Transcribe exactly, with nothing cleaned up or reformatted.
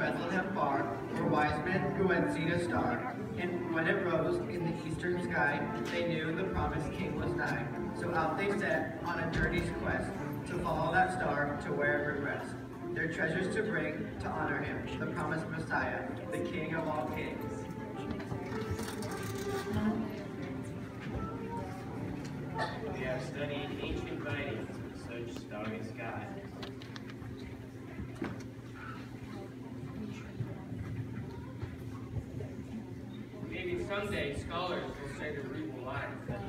Bethlehem far were wise men who had seen a star. And when it rose in the eastern sky, they knew the promised king was nigh. So out they set on a journey's quest to follow that star to where it would rest. Their treasures to bring to honor him, the promised Messiah, the King of all kings. We have studied ancient writings in such starry skies. Maybe someday scholars will say the regal life that